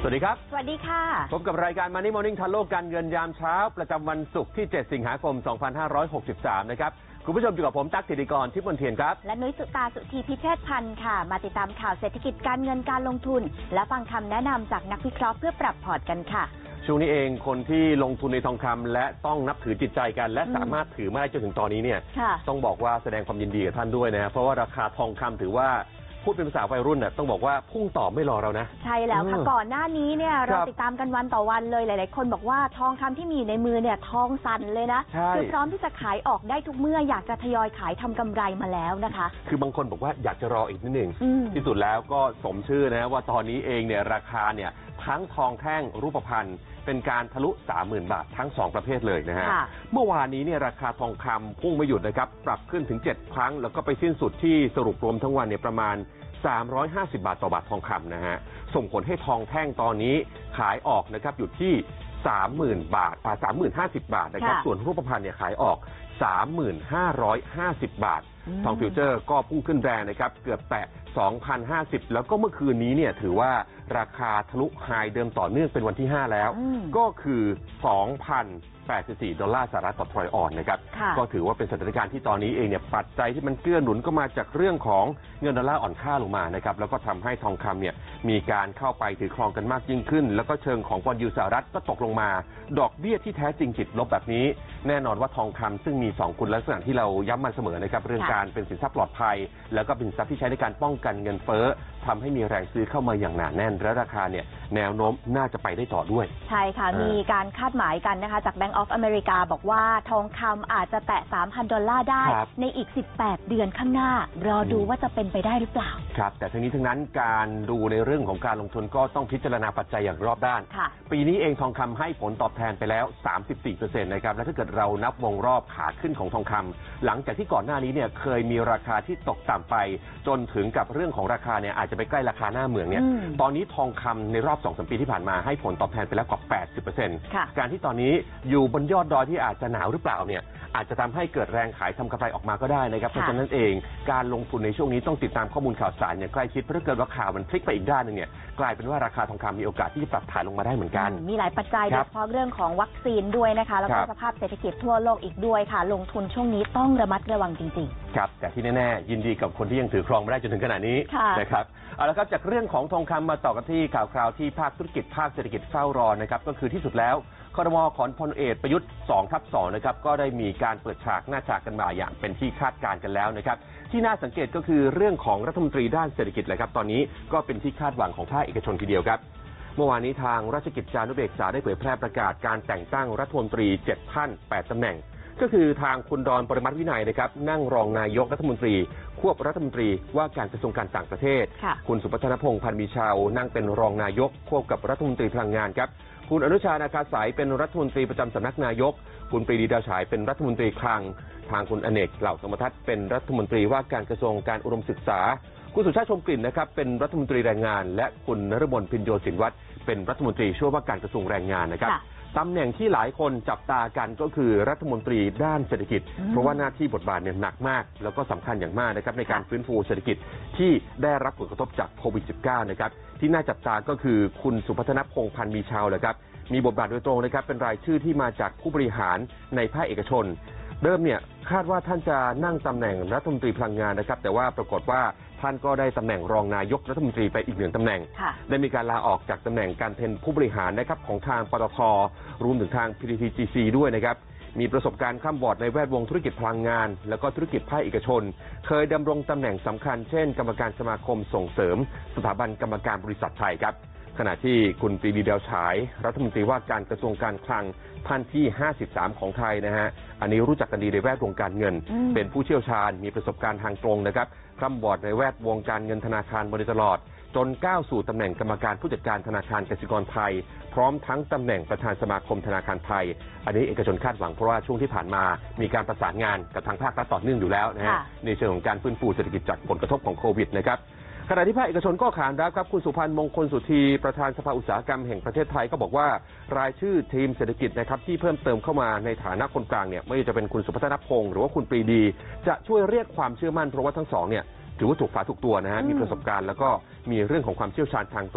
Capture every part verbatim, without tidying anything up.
สวัสดีครับสวัสดีค่ะพบกับรายการ Money Morning ทันโลกการเงินยามเช้าประจำวันศุกร์ที่เจ็ดสิงหาคมสองพันห้าร้อยหกสิบสามนะครับคุณผู้ชมอยู่กับผมตั๊ก สิริกร ทิพย์มนเทียนครับและนุ้ยสุตาสุธีพิเชษพันธ์ค่ะมาติดตามข่าวเศรษฐกิจการเงินการลงทุนและฟังคำแนะนำจากนักวิเคราะห์เพื่อปรับพอร์ตกันค่ะช่วงนี้เองคนที่ลงทุนในทองคำและต้องนับถือจิตใจกันและสามารถถือมาได้จนถึงตอนนี้เนี่ยต้องบอกว่าแสดงความยินดีกับท่านด้วยนะเพราะว่าราคาทองคำถือว่าพูดเป็นภาษาวัยรุ่นน่ะต้องบอกว่าพุ่งต่อไม่รอเรานะใช่แล้วค่ะก่อนหน้านี้เนี่ยเราติดตามกันวันต่อวันเลยหลายๆคนบอกว่าทองคำที่มีอยู่ในมือเนี่ยทองสั่นเลยนะคือพร้อมที่จะขายออกได้ทุกเมื่ออยากจะทยอยขายทำกำไรมาแล้วนะคะคือบางคนบอกว่าอยากจะรออีกนิดหนึ่งที่สุดแล้วก็สมชื่อนะว่าตอนนี้เองเนี่ยราคาเนี่ยทั้งทองแท่งรูปพรรณเป็นการทะลุ สามหมื่น บาททั้งสองประเภทเลยนะฮะเมื่อวานนี้เนี่ยราคาทองคำพุ่งไม่หยุดนะครับปรับขึ้นถึงเจ็ดครั้งแล้วก็ไปสิ้นสุดที่สรุปรวมทั้งวันเนี่ยประมาณสามร้อยห้าสิบบาทต่อบาททองคำนะฮะส่งผลให้ทองแท่งตอนนี้ขายออกนะครับอยู่ที่ สามหมื่น บาทอ่า สามหมื่นห้าสิบ บาทนะครับส่วนรูปพรรณเนี่ยขายออก สามหมื่นห้าร้อยห้าสิบ บาททองฟิวเจอร์ก็พุ่งขึ้นแรงนะครับเกือบแตะ สองพันห้าสิบ แล้วก็เมื่อคืนนี้เนี่ยถือว่าราคาทะลุไฮเดิมต่อเนื่องเป็นวันที่ห้าแล้วก็คือ สองพันแปดสิบสี่ ดอลลาร์สหรัฐต่อทรอยออนนะครับก็ถือว่าเป็นสถานการณ์ที่ตอนนี้เองเนี่ยปัจจัยที่มันเกื้อหนุนก็มาจากเรื่องของเงินดอลลาร์อ่อนค่าลงมานะครับแล้วก็ทำให้ทองคำเนี่ยมีการเข้าไปถือครองกันมากยิ่งขึ้นแล้วก็เชิงของบอนด์ยิลด์สหรัฐก็ตกลงมาดอกเบี้ยที่แท้จริงติดลบแบบนี้แน่นอนว่าทองคำซึ่งมีสองคุณลักษณะที่เราย้ำมาเสมอนะครับเรื่องการเป็นสินทรัพย์ปลอดภัยแล้วก็เป็นสินทรัพย์ที่ใช้ในการป้องกันเงินเฟ้อทำให้มีแรงซื้อเข้ามาอย่างหนาแน่นและราคาเนี่ยแนวโน้มน่าจะไปได้ต่อด้วยใช่ค่ะมีการคาดหมายกันนะคะจาก Bank of America บอกว่าทองคำอาจจะแตะ สามพัน ดอลลาร์ได้ในอีกสิบแปดเดือนข้างหน้ารอดูว่าจะเป็นไปได้หรือเปล่าครับแต่ทั้งนี้ทั้งนั้นการดูในเรื่องของการลงทุนก็ต้องพิจารณาปัจจัยอย่างรอบด้านปีนี้เองทองคำให้ผลตอบแทนไปแล้ว สามสิบสี่เปอร์เซ็นต์ นะครับและถ้าเกิดเรานับวงรอบขาขึ้นของทองคำหลังจากที่ก่อนหน้านี้เนี่ยเคยมีราคาที่ตกต่ำไปจนถึงกับเรื่องของราคาเนี่ยอาจจะไปใกล้ราคาหน้าเมืองเนี่ยตอนนี้ทองคำในรอบ สองถึงสาม ปีที่ผ่านมาให้ผลตอบแทนไปแล้วกว่า แปดสิบเปอร์เซ็นต์ การที่ตอนนี้อยู่บนยอดดอยที่อาจจะหนาวหรือเปล่าเนี่ยอาจจะทำให้เกิดแรงขายทำกำไรออกมาก็ได้นะครับเพราะฉะนั้นเองการลงทุนในช่วงนี้ต้องติดตามข้อมูลข่าวสารอย่างใกล้ชิดเพราะถ้าเกิดว่าข่าวมันพลิกไปอีกด้านนึงเนี่ยกลายเป็นว่าราคาทองคำมีโอกาสที่จะปรับฐานลงมาได้เหมือนกันมีหลายปัจจัยโดยเฉพาะเรื่องของวัคซีนด้วยนะคะแล้วก็สภาพเศรษฐกิจทั่วโลกอีกด้วยค่ะลงทุนช่วงนี้ต้องระมัดระวังจริงๆครับแต่ที่แน่ๆยินดีกับคนที่ยังถือครองมาได้จนถึงขณะนี้นะครับเอาละครับจากเรื่องของทองคำมาต่อกันที่ข่าวคราวที่ภาคธุรกิจภาคเศรษฐกิจเฝ้ารอนะครับก็คือที่สุดแล้วครม.ของพลเอกประยุทธ์ สองทับสอง นะครับก็ได้มีการเปิดฉากหน้าฉากกันมาอย่างเป็นที่คาดการณ์กันแล้วนะครับที่น่าสังเกตก็คือเรื่องของรัฐมนตรีด้านเศรษฐกิจแหละครับตอนนี้ก็เป็นที่คาดหวังของภาคเอกชนทีเดียวครับเมื่อวานนี้ทางราชกิจจานุเบกษาได้เผยแพร่ประกาศการแต่งตั้งรัฐมนตรีเจ็ดท่านแปดตำแหน่งก็คือทางคุณดอนปรมัตถ์วินัยนะครับนั่งรองนายกรัฐมนตรีควบรัฐมนตรีว่าการกระทรวงการต่างประเทศคุณสุพัฒนพงษ์พันธ์มีชาวนั่งเป็นรองนายกควบกับรัฐมนตรีพลังงานครับคุณอนุชานาคาสายเป็นรัฐมนตรีประจำสำนักนายกคุณปรีดีดาวฉายเป็นรัฐมนตรีคลังทางคุณอเนกเหล่าสมทัศน์เป็นรัฐมนตรีว่าการกระทรวงการอุดมศึกษาคุณสุชาติชมกลิ่นนะครับเป็นรัฐมนตรีแรงงานและคุณนฤมลพินโยศินวัฒน์เป็นรัฐมนตรีช่วยว่าการกระทรวงแรงงานนะครับตำแหน่งที่หลายคนจับตากันก็คือรัฐมนตรีด้านเศรษฐกิจเพราะว่าหน้าที่บทบาทเนี่ยหนักมากแล้วก็สำคัญอย่างมากนะครับในการฟื้นฟูเศรษฐกิจที่ได้รับผลกระทบจากโควิด สิบเก้า นะครับที่น่าจับตาก็คือคุณสุพัฒนพงษ์พันธ์มีชาวแหละครับมีบทบาทโดยตรงนะครับเป็นรายชื่อที่มาจากผู้บริหารในภาคเอกชนเดิมเนี่ยคาดว่าท่านจะนั่งตำแหน่งรัฐมนตรีพลังงานนะครับแต่ว่าปรากฏว่าท่านก็ได้ตำแหน่งรองนายกรัฐมนตรีไปอีกหนึ่งตำแหน่งได้มีการลาออกจากตำแหน่งการเป็นผู้บริหารนะครับของทางปตท.รวมถึงทาง พี ที ที จี ซี ด้วยนะครับมีประสบการณ์ข้ามบอร์ดในแวดวงธุรกิจพลังงานแล้วก็ธุรกิจภาคเอกชนเคยดำรงตำแหน่งสำคัญเช่นกรรมการสมาคมส่งเสริมสถาบันกรรมการบริษัทไทยครับขณะที่คุณปรีดีดาวฉายรัฐมนตรีว่าการกระทรวงการคลังท่านที่ห้าสิบสามของไทยนะฮะอันนี้รู้จักกันดีในแวดวงการเงินเป็นผู้เชี่ยวชาญมีประสบการณ์ทางตรงนะครับข้ามบอร์ดในแวดวงการเงินธนาคารมาโดยตลอดจนก้าวสู่ตำแหน่งกรรมการผู้จัดการธนาคารกสิกรไทยพร้อมทั้งตำแหน่งประธานสมาคมธนาคารไทยอันนี้เอกชนคาดหวังเพราะว่าช่วงที่ผ่านมามีการประสานงานกับทางภาครัฐต่อเนื่องอยู่แล้วนะฮะในเชิงของการฟื้นฟูเศรษฐกิจจากผลกระทบของโควิดนะครับขณะที่ภาคเอกชนก็ขานรับครับคุณสุพันธ์มงคลสุธีประธานสภาอุตสาหกรรมแห่งประเทศไทยก็บอกว่ารายชื่อทีมเศรษฐกิจนะครับที่เพิ่มเติมเข้ามาในฐานะคนกลางเนี่ยไม่ว่าจะเป็นคุณสุพัฒนพงษ์หรือว่าคุณปรีดีจะช่วยเรียกความเชื่อมั่นเพราะว่าทั้งสองเนี่ยถือว่าถูกฝาถูกตัวนะฮะมีประสบการณ์แล้วก็มีเรื่องของความเชี่ยวชาญทางตรง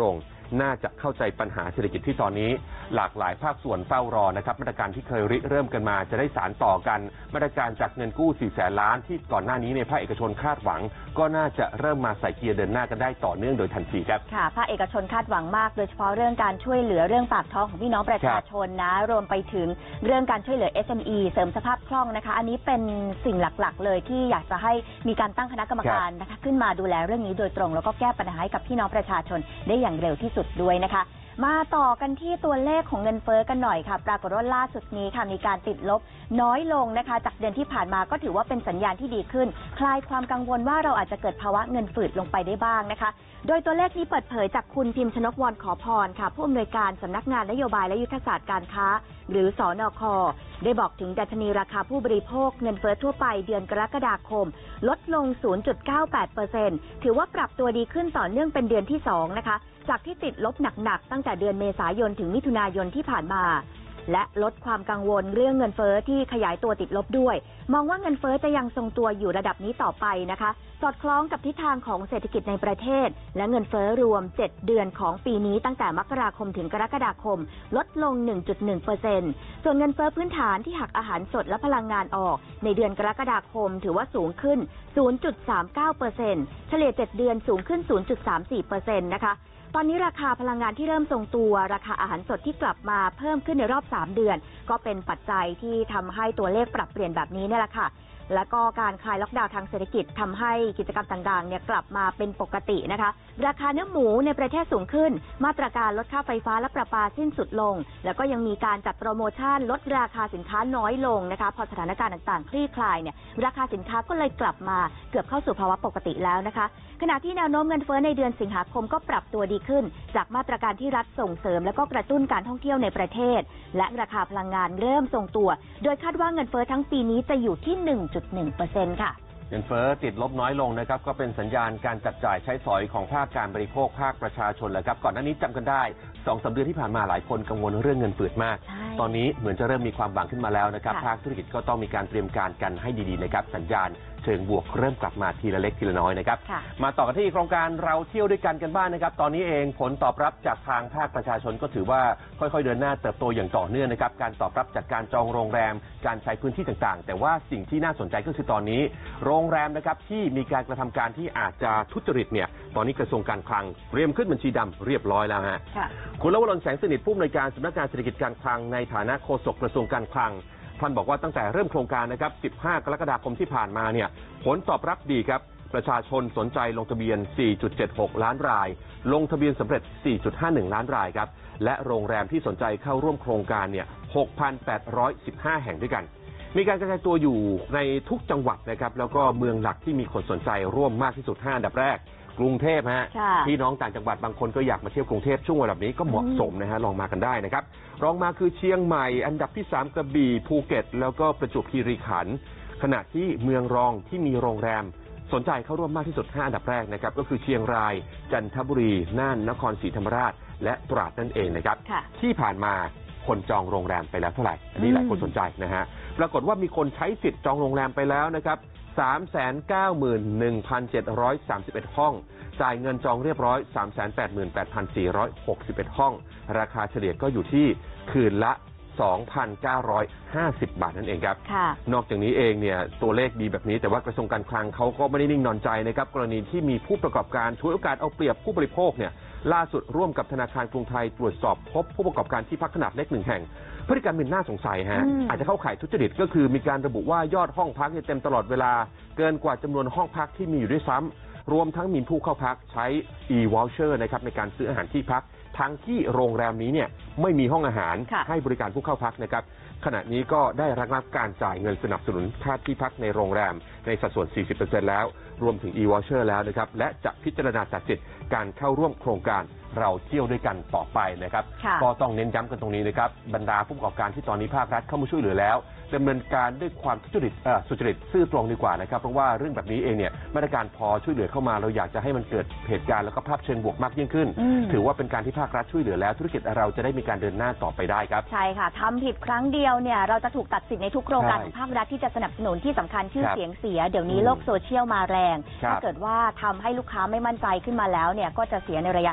น่าจะเข้าใจปัญหาเศรษฐกิจที่ตอนนี้หลากหลายภาคส่วนเฝ้ารอนะครับมาตรการที่เคยริเริ่มกันมาจะได้สานต่อกันมาตรการจากเงินกู้สี่แสนล้านที่ก่อนหน้านี้ในภาคเอกชนคาดหวังก็น่าจะเริ่มมาใส่เกียร์เดินหน้ากันได้ต่อเนื่องโดยทันทีครับค่ะภาคเอกชนคาดหวังมากโดยเฉพาะเรื่องการช่วยเหลือเรื่องปากท้องของพี่น้องประชาชนนะรวมไปถึงเรื่องการช่วยเหลือ เอส เอ็ม อี เสริมสภาพคล่องนะคะอันนี้เป็นสิ่งหลักๆเลยที่อยากจะให้มีการตั้งคณะกรรมการนะคะขึ้นมาดูแลเรื่องนี้โดยตรงแล้วก็แก้ปัญหาให้กับพี่น้องประชาชนได้อย่างเร็วที่สุดด้วยนะคะมาต่อกันที่ตัวเลขของเงินเฟ้อกันหน่อยค่ะปรากฏว่าล่าสุดนี้ค่ะมีการติดลบน้อยลงนะคะจากเดือนที่ผ่านมาก็ถือว่าเป็นสัญญาณที่ดีขึ้นคลายความกังวลว่าเราอาจจะเกิดภาวะเงินฝืดลงไปได้บ้างนะคะโดยตัวเลขนี้เปิดเผยจากคุณพิมพ์ชนกวรขอพรค่ะผู้อำนวยการสำนักงานนโยบายและยุทธศาสตร์การค้าหรือสนค.ได้บอกถึงดัชนีราคาผู้บริโภคเงินเฟ้อทั่วไปเดือนกรกฎาคมลดลง ศูนย์จุดเก้าแปดเปอร์เซ็นต์ ถือว่าปรับตัวดีขึ้นต่อเนื่องเป็นเดือนที่สองนะคะจากที่ติดลบหนักๆตั้งแต่เดือนเมษายนถึงมิถุนายนที่ผ่านมาและลดความกังวลเรื่องเงินเฟ้อที่ขยายตัวติดลบด้วยมองว่าเงินเฟ้อจะยังทรงตัวอยู่ระดับนี้ต่อไปนะคะสอดคล้องกับทิศทางของเศรษฐกิจในประเทศและเงินเฟ้อรวมเจ็ดเดือนของปีนี้ตั้งแต่มกราคมถึงกรกฎาคมลดลง หนึ่งจุดหนึ่งเปอร์เซ็นต์ ส่วนเงินเฟ้อพื้นฐานที่หักอาหารสดและพลังงานออกในเดือนกรกฎาคมถือว่าสูงขึ้น ศูนย์จุดสามเก้าเปอร์เซ็นต์ เฉลี่ยเจ็ดเดือนสูงขึ้น ศูนย์จุดสามสี่เปอร์เซ็นต์ นะคะตอนนี้ราคาพลังงานที่เริ่มทรงตัวราคาอาหารสดที่กลับมาเพิ่มขึ้นในรอบสามเดือนก็เป็นปัจจัยที่ทำให้ตัวเลขปรับเปลี่ยนแบบนี้นี่แหละค่ะแล้วก็การคลายล็อกดาวน์ทางเศรษฐกิจทำให้กิจกรรมต่างๆเนี่ยกลับมาเป็นปกตินะคะราคาเนื้อหมูในประเทศสูงขึ้นมาตรการลดค่าไฟฟ้าและประปาสิ้นสุดลงแล้วก็ยังมีการจัดโปรโมชั่นลดราคาสินค้าน้อยลงนะคะพอสถานการณ์ต่างๆคลี่คลายเนี่ยราคาสินค้าก็เลยกลับมาเกือบเข้าสู่ภาวะปกติแล้วนะคะขณะที่แนวโน้มเงินเฟ้อในเดือนสิงหาคมก็ปรับตัวดีขึ้นจากมาตรการที่รัฐส่งเสริมและก็กระตุ้นการท่องเที่ยวในประเทศและราคาพลังงานเริ่มทรงตัวโดยคาดว่าเงินเฟ้อทั้งปีนี้จะอยู่ที่ หนึ่งจุดหนึ่งเปอร์เซ็นต์ ค่ะเงินเฟ้อติดลบน้อยลงนะครับก็เป็นสัญญาณการจับจ่ายใช้สอยของภาคการบริโภคภาคประชาชนแหละครับก่อนหน้านี้จำกันได้ สองสาม เดือนที่ผ่านมาหลายคนกังวลเรื่องเงินฝืดมากตอนนี้เหมือนจะเริ่มมีความหวังขึ้นมาแล้วนะครับภาคธุรกิจก็ต้องมีการเตรียมการกันให้ดีๆนะครับสัญญาณเชิงบวกเริ่มกลับมาทีละเล็กทีละน้อยนะครับมาต่อกันที่โครงการเราเที่ยวด้วยกันกันบ้าง นะครับตอนนี้เองผลตอบรับจากทางภาคประชาชนก็ถือว่าค่อยๆเดินหน้าเติบโตอย่างต่อเนื่องนะครับการตอบรับจากการจองโรงแรมการใช้พื้นที่ต่างๆแต่ว่าสิ่งที่น่าสนใจก็คือตอนนี้โรงแรมนะครับที่มีการกระทำการที่อาจจะทุจริตเนี่ยตอนนี้กระทรวงการคลังเตรียมขึ้นบัญชีดำเรียบร้อยแล้วฮะคุณลวรนแสงสนิทผู้อำนวยการสำนักงานเศรษฐกิจการคลังในฐานะโฆษกกระทรวงการคลังท่านบอกว่าตั้งแต่เริ่มโครงการนะครับสิบห้ากรกฎาคมที่ผ่านมาเนี่ยผลตอบรับดีครับประชาชนสนใจลงทะเบียน สี่จุดเจ็ดหก ล้านรายลงทะเบียนสำเร็จ สี่จุดห้าหนึ่ง ล้านรายครับและโรงแรมที่สนใจเข้าร่วมโครงการเนี่ย หกพันแปดร้อยสิบห้า แห่งด้วยกันมีการกระจายตัวอยู่ในทุกจังหวัดนะครับแล้วก็เมืองหลักที่มีคนสนใจร่วมมากที่สุดห้าอันดับแรกกรุงเทพฮะพี่น้องต่างจังหวัดบางคนก็อยากมาเที่ยวกรุงเทพช่วงเวลานี้ก็เหมาะสมนะฮะลองมากันได้นะครับรองมาคือเชียงใหม่อันดับที่สามกระบี่ภูเก็ตแล้วก็ประจวบคีรีขันธ์ขณะที่เมืองรองที่มีโรงแรมสนใจเข้าร่วมมากที่สุดห้าอันดับแรกนะครับก็คือเชียงรายจันทบุรีน่านนครศรีธรรมราชและตราดนั่นเองนะครับที่ผ่านมาคนจองโรงแรมไปแล้วเท่าไหร่อันนี้หลายคนสนใจนะฮะปรากฏว่ามีคนใช้สิทธิ์จองโรงแรมไปแล้วนะครับ สามแสนเก้าหมื่นหนึ่งพันเจ็ดร้อยสามสิบเอ็ด ห้องจ่ายเงินจองเรียบร้อย สามแสนแปดหมื่นแปดพันสี่ร้อยหกสิบเอ็ด ห้องราคาเฉลี่ยก็อยู่ที่คืนละ สองพันเก้าร้อยห้าสิบ บาทนั่นเองครับนอกจากนี้เองเนี่ยตัวเลขดีแบบนี้แต่ว่ากระทรวงการคลังเขาก็ไม่ได้นิ่งนอนใจนะครับกรณีที่มีผู้ประกอบการฉวยโอกาสเอาเปรียบผู้บริโภคเนี่ยล่าสุดร่วมกับธนาคารกรุงไทยตรวจสอบพบผู้ประกอบการที่พักขนาดเล็กหนึ่งแห่งพฤติกรรมเป็นน่าสงสัยฮะอาจจะเข้าข่ายทุจริตก็คือมีการระบุว่ายอดห้องพักเต็มตลอดเวลาเกินกว่าจำนวนห้องพักที่มีอยู่ด้วยซ้ำรวมทั้งมีผู้เข้าพักใช้ e-voucher นะครับในการซื้ออาหารที่พักทั้งที่โรงแรมนี้เนี่ยไม่มีห้องอาหารให้บริการผู้เข้าพักนะครับขณะนี้ก็ได้ระงับการจ่ายเงินสนับสนุนค่าที่พักในโรงแรมในสัดส่วน สี่สิบเปอร์เซ็นต์ แล้วรวมถึง e-voucher แล้วนะครับและจะพิจารณาตัดสิทธิ์การเข้าร่วมโครงการเราเที่ยวด้วยกันต่อไปนะครับก็ต้องเน้นย้ำกันตรงนี้นะครับบรรดาผู้ประกอบการที่ตอนนี้ภาครัฐเข้ามาช่วยเหลือแล้วดำเนินการด้วยความทุจริตเอ่อสุจริตซื่อตรงดีกว่านะครับเพราะว่าเรื่องแบบนี้เองเนี่ยมาตรการพอช่วยเหลือเข้ามาเราอยากจะให้มันเกิดเหตุการณ์แล้วก็ภาพเชิงบวกมากยิ่งขึ้นถือว่าเป็นการที่ภาครัฐช่วยเหลือแล้วธุรกิจเราจะได้มีการเดินหน้าต่อไปได้ครับใช่ค่ะทำผิดครั้งเดียวเนี่ยเราจะถูกตัดสินในทุกโครงการของภาครัฐที่จะสนับสนุนที่สำคัญชื่อเสียงเสียเดี๋ยวนี้โลกโซเชียลมาแรงถ้าเกิดว่าทำให้ลูกค้าไม่มั่นใจขึ้นมาแล้วเนี่ยก็จะเสียในระยะยาวอีก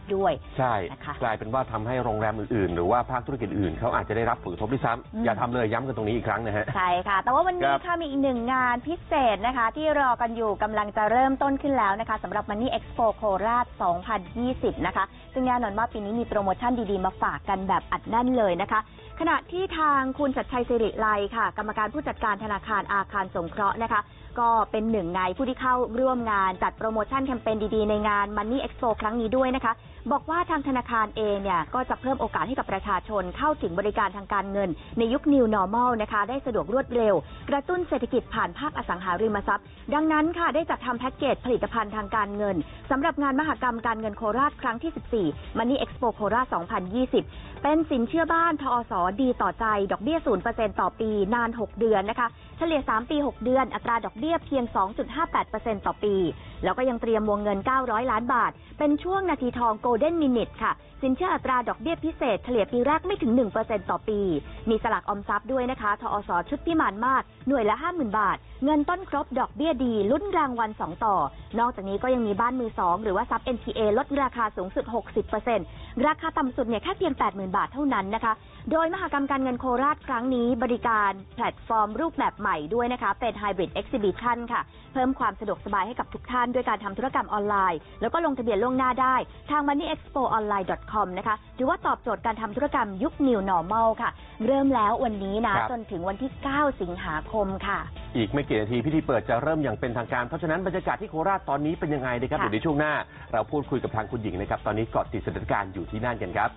ด้วยใช่นะคะกลายเป็นว่าทำให้โรงแรมอื่นๆหรือว่าภาคธุรกิจอื่นเขาอาจจะได้รับผลกระทบด้วยซ้ำอย่าทำเลยย้ำกันตรงนี้อีกครั้งนะฮะใช่ค่ะแต่ว่าวันนี้ค่ะมีอีกหนึ่งงานพิเศษนะคะที่รอกันอยู่กำลังจะเริ่มต้นขึ้นแล้วนะคะสำหรับ Money Expo โคราช สองพันยี่สิบ นะคะซึ่งแน่นอนว่าปีนี้มีโปรโมชั่นดีๆมาฝากกันแบบอัดแน่นเลยนะคะขณะที่ทางคุณชัดชัยสิริไลค่ะกรรมการผู้จัดการธนาคารอาคารสงเคราะห์นะคะก็เป็นหนึ่งในผู้ที่เข้าร่วมงานจัดโปรโมชั่นแคมเปญดีๆในงาน Money Expo ครั้งนี้ด้วยนะคะบอกว่าทางธนาคารเองเนี่ยก็จะเพิ่มโอกาสให้กับประชาชนเข้าถึงบริการทางการเงินในยุค New Normal นะคะได้สะดวกรวดเร็วกระตุ้นเศรษฐกิจผ่านภาคอสังหาริมทรัพย์ดังนั้นค่ะได้จัดทำแพ็กเกจผลิตภัณฑ์ทางการเงินสำหรับงานมหกรรมการเงินโคราชครั้งที่ สิบสี่ Money Expo โคราช สองพันยี่สิบ เป็นสินเชื่อบ้านทอสดีต่อใจดอกเบี้ย ศูนย์เปอร์เซ็นต์ ต่อปีนานหกเดือนนะคะเฉลี่ยสามปีหกเดือนอัตราดอกเบี้ยเพียง สองจุดห้าแปดเปอร์เซ็นต์ ต่อปีแล้วก็ยังเตรียมวงเงินเก้าร้อยล้านบาทเป็นช่วงนาทีทอง Golden Minute ค่ะสินเชื่ออัตราดอกเบี้ยพิเศษเฉลี่ยปีแรกไม่ถึง หนึ่งเปอร์เซ็นต์ ต่อปีมีสลากออมทรัพย์ด้วยนะคะทอสชุดพิมานมาศหน่วยละ ห้าหมื่น บาทเงินต้นครบดอกเบี้ยดีลุ้นรางวัลสองต่อนอกจากนี้ก็ยังมีบ้านมือสองหรือว่าทรัพย์ เอ็น พี เอ ลดราคาสูงสุด หกสิบเปอร์เซ็นต์ ราคาต่ำสุดเนี่ยแค่เพียง แปดหมื่น บาทเท่านั้นนะคะโดยมหกรรมการเงินโคราชครั้งนี้บริการแพลตฟอร์มรูปแบบใหม่ด้วยนะคะเป็น Hybrid Exhibition ค่ะเพิ่มความสะดวกสบายให้กับทุกท่านด้วยการทำธุรกรรมออนไลน์แล้วก็ลงทะเบียนล่วงหน้าได้ทาง money expo online dot com นะคะหรือว่าตอบโจทย์การทำธุรกรรมยุค New Normal ค่ะเริ่มแล้ววันนี้นะจนถึงวันที่เก้าสิงหาคมค่ะอีกไม่กี่นาทีพิธีเปิดจะเริ่มอย่างเป็นทางการเพราะฉะนั้นบรรยากาศที่โคราชตอนนี้เป็นยังไงนะครับเดี๋ยวในช่วงหน้าเราพูดคุยกับทางคุณหญิงนะครับตอนนี้เกาะติดสถานการณ์อยู่ที่นั่นกันครับ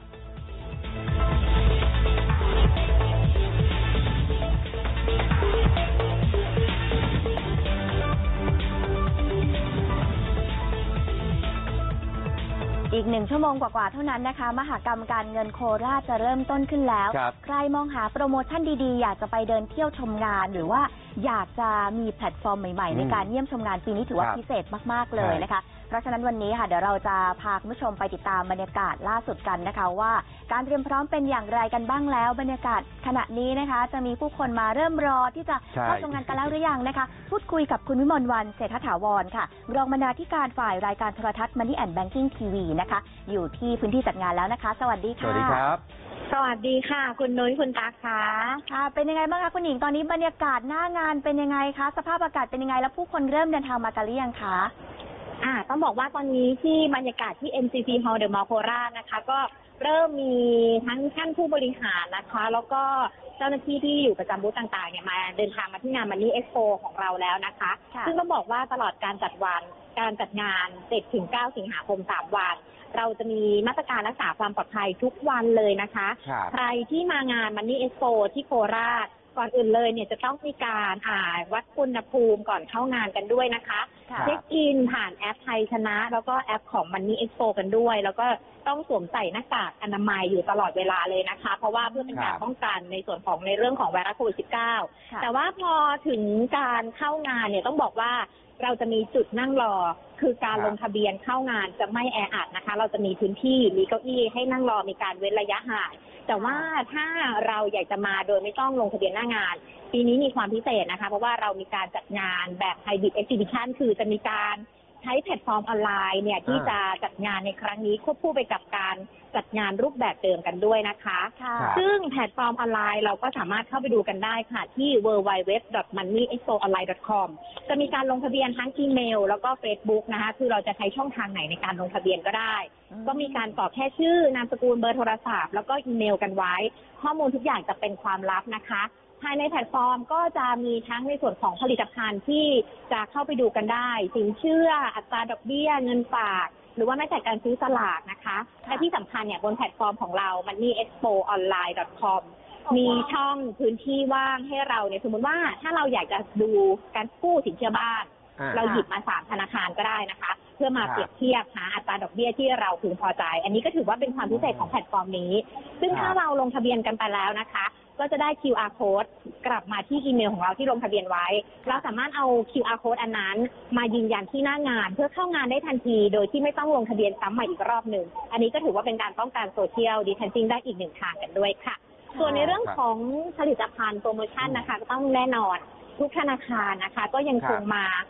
อีกหนึ่งชั่วโมงกว่าๆเท่านั้นนะคะมหกรรมการเงินโคราชจะเริ่มต้นขึ้นแล้วใครมองหาโปรโมชั่นดีๆอยากจะไปเดินเที่ยวชมงานหรือว่าอยากจะมีแพลตฟอร์มใหม่ๆในการเยี่ยมชมงานปีนี้ถือว่าพิเศษมากๆเลยนะคะเพราะฉะนั้นวันนี้ค่ะเดี๋ยวเราจะพาคุณผู้ชมไปติดตามบรรยากาศล่าสุดกันนะคะว่าการเตรียมพร้อมเป็นอย่างไรกันบ้างแล้วบรรยากาศขณะนี้นะคะจะมีผู้คนมาเริ่มรอที่จะเข้าชมงานกันแล้วหรือยังนะคะพูดคุยกับคุณวิมลวรรณเศรษฐถาวรค่ะรองบรรณาธิการฝ่ายรายการโทรทัศน์ Money and Banking ที วี นะคะอยู่ที่พื้นที่จัดงานแล้วนะคะสวัสดีค่ะสวัสดีครับสวัสดีค่ะคุณนุ้ยคุณตาค่ะค่ะเป็นยังไงบ้างคะคุณหญิงตอนนี้บรรยากาศหน้างานเป็นยังไงคะสภาพอากาศเป็นยังไงแล้วผู้คนเริ่มเดินทางมากันหรือยังคะอ่าต้องบอกว่าตอนนี้ที่บรรยากาศที่ เอ็ม ซี ซี Hall The Mall โคราชนะคะก็เริ่มมีทั้งท่านผู้บริหารนะคะแล้วก็เจ้าหน้าที่ที่อยู่ประจำบูธต่างๆเนี่ยมาเดินทางมาที่งาน Money Expo ของเราแล้วนะคะซึ่งต้องบอกว่าตลอดการจัดวันการจัดงานเจ็ดถึงเก้าสิงหาคมสามวันเราจะมีมาตรการรักษาความปลอดภัยทุกวันเลยนะคะใครที่มางาน Money Expo ที่โคราชก่อนอื่นเลยเนี่ยจะต้องมีการอ่าวัดอุณหภูมิก่อนเข้างานกันด้วยนะคะเช็คอินผ่านแอปไทยชนะแล้วก็แอปของ Money Expo กันด้วยแล้วก็ต้องสวมใส่หน้ากากอนามัยอยู่ตลอดเวลาเลยนะคะเพราะว่าเพื่อเป็นการป้องกันในส่วนของในเรื่องของไวรัสโควิด สิบเก้า แต่ว่าพอถึงการเข้างานเนี่ยต้องบอกว่าเราจะมีจุดนั่งรอคือการลงทะเบียนเข้างานจะไม่แออัดนะคะเราจะมีพื้นที่มีเก้าอี้ให้นั่งรอมีการเว้นระยะห่างแต่ว่าถ้าเราอยากจะมาโดยไม่ต้องลงทะเบียนหน้างานปีนี้มีความพิเศษนะคะเพราะว่าเรามีการจัดงานแบบ Hybrid Exhibition คือจะมีการใช้แพลตฟอร์มออนไลน์เนี่ยที่จะจัดงานในครั้งนี้ควบคู่ไปกับการจัดงานรูปแบบเดิมกันด้วยนะคะซึ่งแพลตฟอร์มออนไลน์เราก็สามารถเข้าไปดูกันได้ค่ะที่ ดับเบิลยู ดับเบิลยู ดับเบิลยู ดอท มันนี่ เอ็กซ์โป ออนไลน์ ดอท คอม จะมีการลงทะเบียนทั้งอีเมลแล้วก็ Facebook นะคะคือเราจะใช้ช่องทางไหนในการลงทะเบียนก็ได้ก็มีการกรอกแค่ชื่อนามสกุลเบอร์โทรศัพท์แล้วก็อีเมลกันไว้ข้อมูลทุกอย่างจะเป็นความลับนะคะภายในแพลตฟอร์มก็จะมีทั้งในส่วนของผลิตภัณฑ์ที่จะเข้าไปดูกันได้สินเชื่ออัตราดอกเบี้ยเงินฝากหรือว่าแม้แต่การซื้อสลากนะคะและที่สำคัญเนี่ยบนแพลตฟอร์มของเรา money expo online dot com มีช่องพื้นที่ว่างให้เราเนี่ยสมมติว่าถ้าเราอยากจะดูการกู้สินเชื่อบ้านเราหยิบมาสามธนาคารก็ได้นะคะเพื่อมาเปรียบเทียบหาอัตราดอกเบี้ยที่เราพึงพอใจอันนี้ก็ถือว่าเป็นความพิเศษของแพลตฟอร์มนี้ซึ่งถ้าเราลงทะเบียนกันไปแล้วนะคะก็จะได้ คิว อาร์ code กลับมาที่อีเมลของเราที่ลงทะเบียนไว้เราสามารถเอา คิว อาร์ code อันนั้นมายืนยันที่หน้างานเพื่อเข้างานได้ทันทีโดยที่ไม่ต้องลงทะเบียนซ้ำใหม่อีกรอบหนึ่งอันนี้ก็ถือว่าเป็นการป้องกันโซเชียลดิสแทนซิ่งได้อีกหนึ่งทางกันด้วยค่ะส่วนในเรื่องของผลิตภัณฑ์โปรโมชั่นนะคะก็ต้องแน่นอนทุกธนาคารนะคะก็ยังคงมา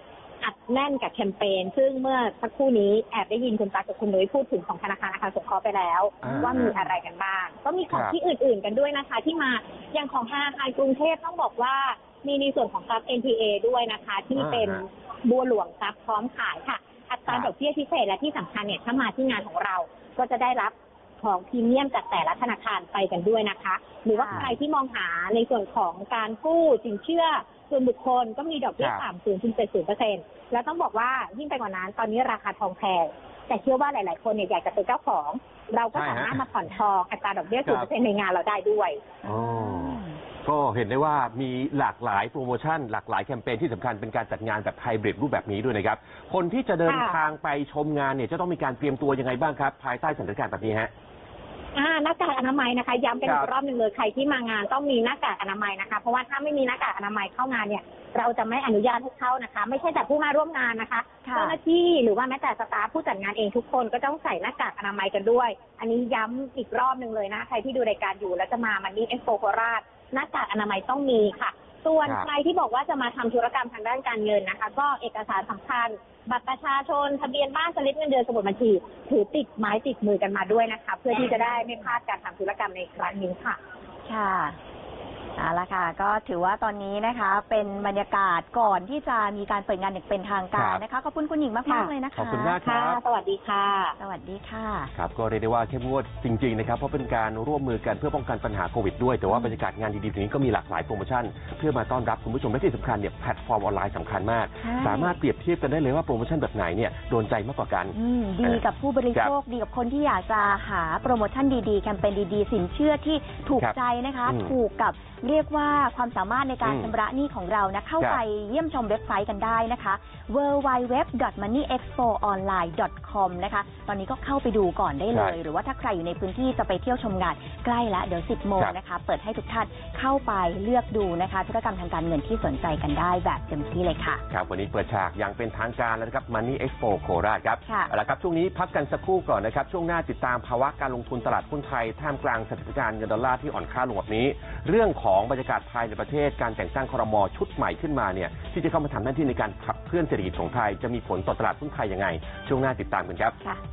อัดแน่นกับแคมเปญซึ่งเมื่อสักครู่นี้แอบได้ยินคุณตากับคุณนุ้ยพูดถึงของธนาคารอาคารสงเคราะห์ไปแล้วว่ามีอะไรกันบ้างก็มีของที่อื่นๆกันด้วยนะคะที่มาอย่างของธนาคารกรุงเทพต้องบอกว่ามีในส่วนของทรัพย์ เอ็น พี เอ ด้วยนะคะที่เป็นบัวหลวงทรัพย์พร้อมขายค่ะอัตราดอกเบี้ยพิเศษและที่สำคัญเนี่ยถ้ามาที่งานของเราก็จะได้รับของพรีเมียมจากแต่ละธนาคารไปกันด้วยนะคะหรือว่าใครที่มองหาในส่วนของการกู้สินเชื่อส่วนบุคคลก็มีดอกเบี้ยต่ำ ศูนย์จุดเจ็ดศูนย์เปอร์เซ็นต์ แล้วต้องบอกว่ายิ่งไปกว่านั้นตอนนี้ราคาทองแพงแต่เชื่อว่าหลายๆคนเนี่ยอยากจะเป็นเจ้าของเราก็สามารถมาผ่อนทองอัตราดอกเบี้ย ศูนย์เปอร์เซ็นต์ ในงานเราได้ด้วยก็เห็นได้ว่ามีหลากหลายโปรโมชั่นหลากหลายแคมเปญที่สำคัญเป็นการจัดงานแบบไฮบริดรูปแบบนี้ด้วยนะครับคนที่จะเดินทางไปชมงานเนี่ยจะต้องมีการเตรียมตัวยังไงบ้างครับภายใต้สถานการณ์แบบนี้ฮะอ่าหน้ากากอนามัยนะคะย้ำกันอีกรอบหนึ่งเลยใครที่มางานต้องมีหน้ากากอนามัยนะคะเพราะว่าถ้าไม่มีหน้ากากอนามัยเข้างานเนี่ยเราจะไม่อนุญาตให้เข้านะคะไม่ใช่แต่ผู้มาร่วมงานนะคะเจ้าหน้าที่หรือว่าแม้แต่สตาฟผู้จัดงานเองทุกคนก็ต้องใส่หน้ากากอนามัยกันด้วยอันนี้ย้ำอีกรอบหนึ่งเลยนะใครที่ดูรายการอยู่แล้วจะมามันนี่เอ็กซ์โปโคราชหน้ากากอนามัยต้องมีค่ะส่วนใครที่บอกว่าจะมาทำธุรกรรมทางด้านการเงินนะคะก็เอกสารสำคัญบัตรประชาชนทะเบียนบ้านสลิปเงินเดือนสมุดบัญชีถือติดไม้ติดมือกันมาด้วยนะคะเพื่อที่จะได้ไม่พลาดการทำธุรกรรมในครั้งนี้ค่ะค่ะเอาละค่ะก็ถือว่าตอนนี้นะคะเป็นบรรยากาศก่อนที่จะมีการเปิดงานอย่างเป็นทางการนะคะขอบคุณคุณหญิงมากๆเลยนะคะขอบคุณมากครับสวัสดีค่ะสวัสดีค่ะครับก็เรียกได้ว่าเข้มงวดจริงๆนะครับเพราะเป็นการร่วมมือกันเพื่อป้องกันปัญหาโควิดด้วยแต่ว่าบรรยากาศงานดีๆแบบนี้ก็มีหลากหลายโปรโมชั่นเพื่อมาต้อนรับคุณผู้ชมและที่สำคัญเนี่ยแพลตฟอร์มออนไลน์สำคัญมากสามารถเปรียบเทียบกันได้เลยว่าโปรโมชั่นแบบไหนเนี่ยโดนใจมากกว่ากันดีกับผู้บริโภคดีกับคนที่อยากจะหาโปรโมชั่นดีๆแคมเปญดีๆสินเชื่อที่ถูกใจนะคะถูกกับเรียกว่าความสามารถในการชำระหนี้ของเรานะเข้าไปเยี่ยมชมเว็บไซต์กันได้นะคะ ดับเบิลยู ดับเบิลยู ดับเบิลยู ดอท มันนี่เอ็กซ์โปออนไลน์ ดอท คอม นะคะตอนนี้ก็เข้าไปดูก่อนได้เลยหรือว่าถ้าใครอยู่ในพื้นที่จะไปเที่ยวชมงานใกล้แล้วเดี๋ยวสิบโมงนะคะเปิดให้ทุกท่านเข้าไปเลือกดูนะคะธุรกรรมทางการเงินที่สนใจกันได้แบบเต็มที่เลยค่ะครับวันนี้เปิดฉากอย่างเป็นทางการแล้วนะครับ Money Expo โคราชครับเอาละครับช่วงนี้พักกันสักครู่ก่อนนะครับช่วงหน้าติดตามภาวะการลงทุนตลาดหุ้นไทยท่ามกลางสถานการณ์เงินดอลลาร์ที่อ่อนค่าลงแบบนี้เรื่องของบรรยากาศภายในประเทศการแต่งตั้งครม.ชุดใหม่ขึ้นมาเนี่ยที่จะเข้ามาทำหน้าที่ในการขับเคลื่อนเศรษฐกิจของไทยจะมีผลต่อตลาดหุ้นไทยยังไงช่วงหน้าติดตามกันครับ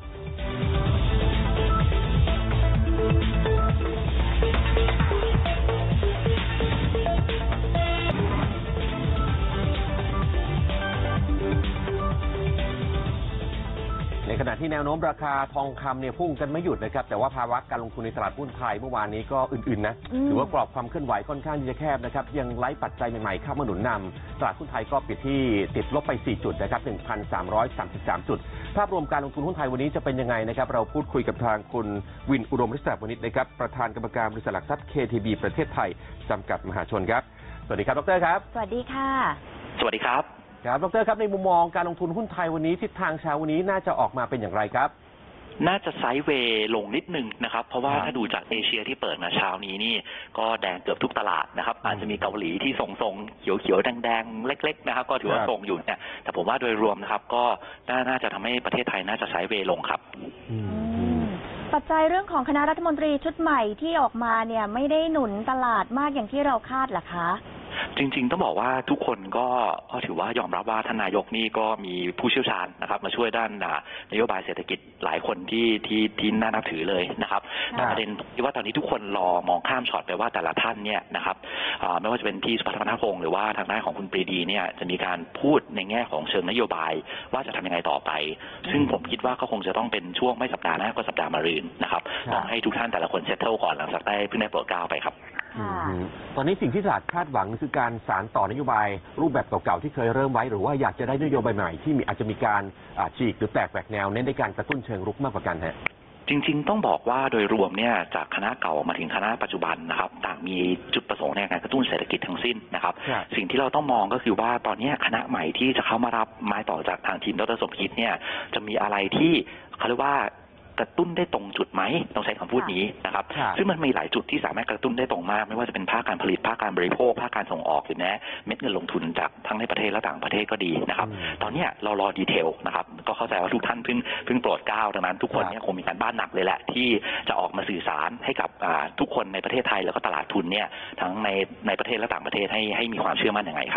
ในขณะที่แนวโน้มราคาทองคำเนี่ยพุ่งกันไม่หยุดนะครับแต่ว่าภาวะการลงทุนในตลาดหุ้นไทยเมื่อวานนี้ก็อื่นๆนะถือว่ากรอบความเคลื่อนไหวค่อนข้างที่จะแคบนะครับยังไร้ปัจจัยใหม่ๆเข้ามาหนุนนำตลาดหุ้นไทยก็ปิดที่ติดลบไปสี่จุดนะครับ หนึ่งพันสามร้อยสามสิบสาม จุดภาพรวมการลงทุนหุ้นไทยวันนี้จะเป็นยังไงนะครับเราพูดคุยกับทางคุณวินอุดมฤทธิ์วณิชนะครับประธานกรรมการบริษัทหลักทรัพย์ เค ที บี ประเทศไทยจำกัดมหาชนครับสวัสดีครับดรครับสวัสดีค่ะสวัสดีครับครับดรครับในมุมมองการลงทุนหุ้นไทยวันนี้ทิศทางเช้าวันนี้น่าจะออกมาเป็นอย่างไรครับน่าจะไซด์เวย์ลงนิดนึงนะครับเพราะว่าถ้าดูจากเอเชียที่เปิดมาเช้านี้นี่ก็แดงเกือบทุกตลาดนะครับอาจจะมีเกาหลีที่ทรงๆเขียวๆแดงๆเล็กๆนะครับก็ถือว่าทรงอยู่เนี่ยแต่ผมว่าโดยรวมนะครับก็น่าจะทำให้ประเทศไทยน่าจะไซด์เวย์ลงครับปัจจัยเรื่องของคณะรัฐมนตรีชุดใหม่ที่ออกมาเนี่ยไม่ได้หนุนตลาดมากอย่างที่เราคาดหรอคะจริงๆต้องบอกว่าทุกคนก็ถือว่ายอมรับว่าท่านนายกนี่ก็มีผู้เชี่ยวชาญนะครับมาช่วยด้านนโยบายเศรษฐกิจหลายคนที่ที่ที่น่านับถือเลยนะครับแต่ประเด็นที่ว่าตอนนี้ทุกคนรอมองข้ามช็อตไปว่าแต่ละท่านเนี่ยนะครับไม่ว่าจะเป็นพี่สุพัฒน์ มณพงศ์หรือว่าทางด้านของคุณปรีดีเนี่ยจะมีการพูดในแง่ของเชิงนโยบายว่าจะทำยังไงต่อไปซึ่งผมคิดว่าก็คงจะต้องเป็นช่วงไม่สัปดาห์หน้าก็สัปดาห์มะรืนนะครับต้องให้ทุกท่านแต่ละคนเซตเทิลก่อนหลังจากได้เพิ่งได้โปรดเกล้าไปครับตอนนี้สิ่งที่ตลาดคาดหวังคือการสานต่อนโยบายรูปแบบเก่าๆที่เคยเริ่มไว้หรือว่าอยากจะได้นโยบายใหม่ที่มีอาจจะมีการฉีกหรือแตกแหวกแนวเน้นในการกระตุ้นเชิงรุกมากกว่ากันฮะจริงๆต้องบอกว่าโดยรวมเนี่ยจากคณะเก่ามาถึงคณะปัจจุบันนะครับต่างมีจุดประสงค์ในการกระตุ้นเศรษฐกิจทั้งสิ้นนะครับสิ่งที่เราต้องมองก็คือว่าตอนนี้คณะใหม่ที่จะเข้ามารับไม้ต่อจากทางทีมดร.สมคิดเนี่ยจะมีอะไรที่เขาเรียกว่ากระตุ้นได้ตรงจุดไหมต้องใช้คำพูดนี้นะครับซึ่งมันมีหลายจุดที่สามารถกระตุ้นได้ตรงมากไม่ว่าจะเป็นภาคการผลิตภาคการบริโภคภาคการส่งออกหรือแม้เม็ดเงินลงทุนจากทั้งในประเทศและต่างประเทศก็ดีนะครับตอนนี้เรารอดีเทลนะครับก็เข้าใจว่าทุกท่านเพิ่งเพิ่งโปรดเกล้าดังนั้นทุกคนเนี่ยคงมีการบ้านหนักเลยแหละที่จะออกมาสื่อสารให้กับทุกคนในประเทศไทยแล้วก็ตลาดทุนเนี่ยทั้งในในประเทศและต่างประเทศให้ให้มีความเชื่อมั่นยังไงครับ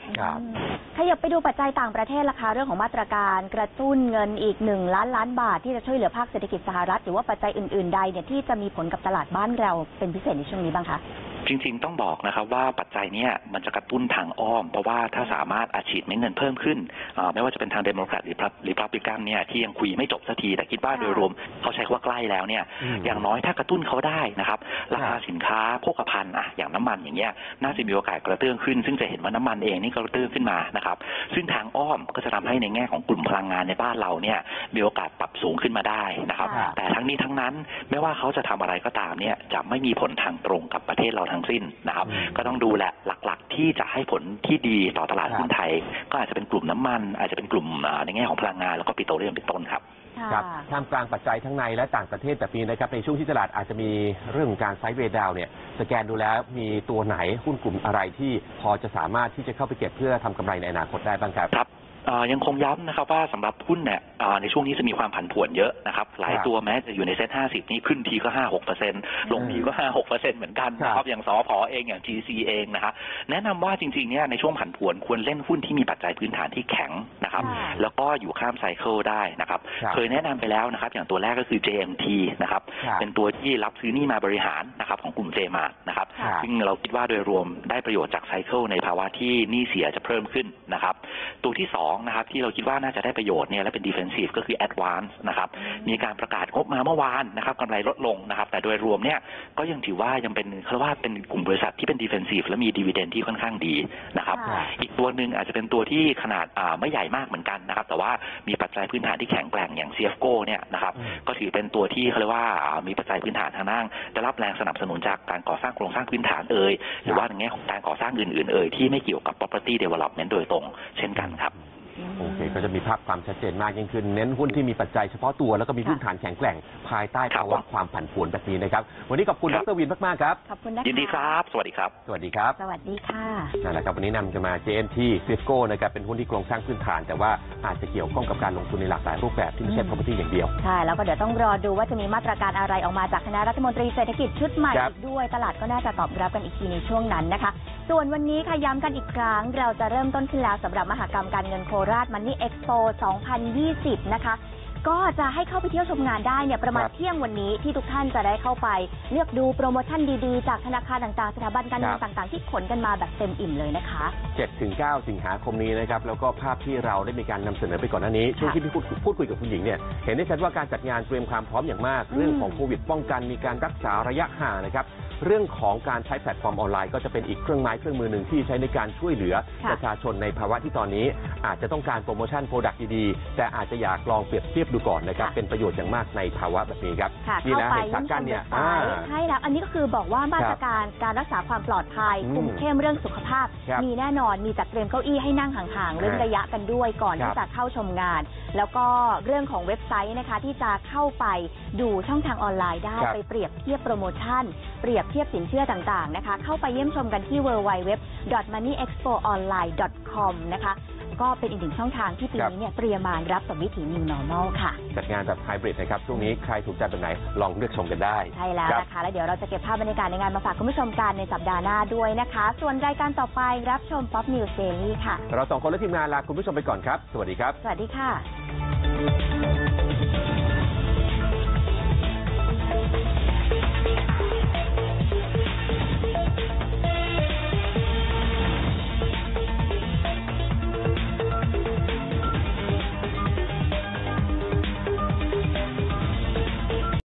ครับขยับไปดูปัจจัยต่างประเทศราคาเรื่องของมาตรการกระตุ้นเงินอีกหนึ่งล้านล้านบาทที่จะช่วยเหลือภาคเศรษฐกิจสหรัฐหรือว่าปัจจัยอื่นๆใดเนี่ยที่จะมีผลกับตลาดบ้านเราเป็นพิเศษในช่วงนี้บ้างคะจริงๆต้องบอกนะครับว่าปัจจัยนี้มันจะกระตุ้นทางอ้อมเพราะว่าถ้าสามารถอัดฉีดเม็ดเงินเพิ่มขึ้นไม่ว่าจะเป็นทางเดโมแครตหรือหรือพับลิกันเนี่ยที่ยังคุยไม่จบสักทีแต่คิดว่าโดยรวมเขาใช้ว่าใกล้แล้วเนี่ยอย่างน้อยถ้ากระตุ้นเขาได้นะครับราคาสินค้าโภคภัณฑ์อ่ะอย่างน้ำมันอย่างเงี้ยน่าจะมีโอกาสกระเตื้องขึ้นซึ่งจะเห็นว่าน้ำมันเองนี่กระเตื้องขึ้นมานะครับซึ่งทางอ้อมก็จะทำให้ในแง่ของกลุ่มพลังงานในบ้านเราเนี่ยมีโอกาสปรับสูงขึ้นมาได้นะครับแต่ทั้งนี้ทั้งนั้นไม่ว่าเขาจะทำอะไรก็ตามเนี่ยจะไม่มีผลทางตรงกับประเทศเราทั้งสิ้นนะครับก็ต้องดูแหละหลักๆที่จะให้ผลที่ดีต่อตลาดหุ้นไทยก็อาจจะเป็นกลุ่มน้ำมันอาจจะเป็นกลุ่มในแง่ของพลังงานแล้วก็ปิโตรเลียมเป็นต้นครับครับท่ามกลางปัจจัยทั้งในและต่างประเทศแบบนี้นะครับในช่วงที่ตลาดอาจจะมีเรื่องของการไซด์เวย์ดาวน์เนี่ยสแกนดูแล้วมีตัวไหนหุ้นกลุ่มอะไรที่พอจะสามารถที่จะเข้าไปเก็บเพื่อทำกำไรในอนาคตได้บ้างครับครับยังคงย้ำนะครับว่าสำหรับหุ้นเนี่ยในช่วงนี้จะมีความผันผวนเยอะนะครับหลายตัวแม้จะอยู่ในเซ็ตห้าสิบนี้ขึ้นทีก็ ห้าหกเปอร์เซ็นต์ ลงทีก็ ห้าหกเปอร์เซ็นต์ เหมือนกันนะครับอย่างสผเองอย่าง จี ซี เองนะครับแนะนำว่าจริงๆเนี่ยในช่วงผันผวนควรเล่นหุ้นที่มีปัจจัยพื้นฐานที่แข็งนะครับแล้วก็อยู่ข้ามไซเคิลได้นะครับเคยแนะนำไปแล้วนะครับอย่างตัวแรกก็คือ เจ เอ็ม ที นะครับเป็นตัวที่รับซื้อหนี้มาบริหารนะครับของกลุ่ม J-Mart นะครับซึ่งเราคิดว่าโดยรวมได้ประโยชน์จากไซเคิลในภาวะที่หนี้เสียจะเพิ่มขึ้นนะครับตัวที่สองนะครับที่เราคิดว่าน่าจะได้ประโยชน์เนี่ยและเป็น defensive ก็คือ advance นะครับมีการประกาศงบมาเมื่อวานนะครับกำไรลดลงนะครับแต่โดยรวมเนี่ยก็ยังถือว่ายังเป็นเขาว่าเป็นกลุ่มบริษัทที่เป็น defensive และมี dividend ที่ค่อนข้างดีนะครับอีกตัวหนึ่งอาจจะเป็นตัวที่ขนาดไม่ใหญ่มากเหมือนกันนะครับแต่ว่ามีปัจจัยพื้นฐานที่แข็งแกร่งอย่าง ซี เอฟ โอ เนี่ยนะครับก็ถือเป็นตัวที่เขาเรียกว่ามีปัจจัยพื้นฐานทางด้านได้รับแรงสนับสนุนจากการก่อสร้างโครงสร้างพื้นฐานเอ่ยหรือว่าในแง่ของการก่อสร้างอื่นๆเอ่ยที่ไม่เกี่ยวกับ property development โดยตรงเช่นกันครับโอเคก็จะมีภาพความชัดเจนมากยิ่งขึ้นเน้นหุ้นที่มีปัจจัยเฉพาะตัวแล้วก็มีพื้นฐานแข็งแกร่งภายใต้ภาวะความผันผวนแบบนี้นะครับวันนี้ขอบคุณดร.วินมากๆครับขอบคุณนะคะยินดีครับสวัสดีครับสวัสดีครับสวัสดีค่ะนั่นแหละครับวันนี้นำกันมา เจ เอ็ม ที Cisco นะครับเป็นหุ้นที่โครงสร้างพื้นฐานแต่ว่าอาจจะเกี่ยวข้องกับการลงทุนในหลากหลายรูปแบบที่ไม่ใช่ property อย่างเดียวใช่แล้วก็เดี๋ยวต้องรอดูว่าจะมีมาตรการอะไรออกมาจากคณะรัฐมนตรีเศรษฐกิจชุดใหม่อีกด้วยตลาดก็น่าจะตอบรับกันอีกทีในช่วงนั้นนะคะส่วนวันนี้ค่ะย้ำกันอีกครั้งเราจะเริ่มต้นขึ้นแล้วสำหรับมหกรรมการเงินโคราช Money Expo สองพันยี่สิบ นะคะก็จะให้เข้าไปเที่ยวชมงานได้เนี่ยประมาณเที่ยงวันนี้ที่ทุกท่านจะได้เข้าไปเลือกดูโปรโมชั่นดีๆจากธนาคารต่างๆสถาบันการเงินต่างๆที่ขนกันมาแบบเต็มอิ่มเลยนะคะเจ็ดถึงเก้า สิงหาคมนี้นะครับแล้วก็ภาพที่เราได้มีการนำเสนอไปก่อนหน้านี้ช่วงที่พี่พูดพูดคุยกับคุณหญิงเนี่ยเห็นได้ชัดว่าการจัดงานเตรียมความพร้อมอย่างมากเรื่องของโควิดป้องกันมีการรักษาระยะห่างนะครับเรื่องของการใช้แพลตฟอร์มออนไลน์ก็จะเป็นอีกเครื่องไม้เครื่องมือหนึ่งที่ใช้ในการช่วยเหลือประชาชนในภาวะที่ตอนนี้อาจจะต้องการโปรโมชั่นโปรดักต์ดีๆแต่อาจจะอยากลองเปรียบเทียบดูก่อนนะครับเป็นประโยชน์อย่างมากในภาวะแบบนี้ครับนี่นะเห็นสักกันเนี่ยใช่แล้วอันนี้ก็คือบอกว่ามาตรการการรักษาความปลอดภัยคุมเข้มเรื่องสุขภาพมีแน่นอนมีจัดเตรียมเก้าอี้ให้นั่งห่างๆเว้นระยะกันด้วยก่อนที่จะเข้าชมงานแล้วก็เรื่องของเว็บไซต์นะคะที่จะเข้าไปดูช่องทางออนไลน์ได้ไปเปรียบเทียบโปรโมชั่นเปรียบเทียบสินเชื่อต่างๆนะคะเข้าไปเยี่ยมชมกันที่ ดับเบิลยู ดับเบิลยู ดับเบิลยู ดอท มันนี่เอ็กซ์โปออนไลน์ ดอท คอม นะคะก็เป็นอีกหนึ่งช่องทางที่ปีนี้เนี่ยเตรียมมารับกับวิถี New Normal ค่ะจัดงานแบบไฮบริดนะครับช่วงนี้ใครถูกใจแบบไหนลองเลือกชมกันได้ใช่แล้วนะคะแล้วเดี๋ยวเราจะเก็บภาพบรรยากาศในงานมาฝากคุณผู้ชมกันในสัปดาห์หน้าด้วยนะคะส่วนรายการต่อไปรับชม Pop News Daily ค่ะเราสองคนและทีมงานลาคุณผู้ชมไปก่อนครับสวัสดีครับสวัสดีค่ะ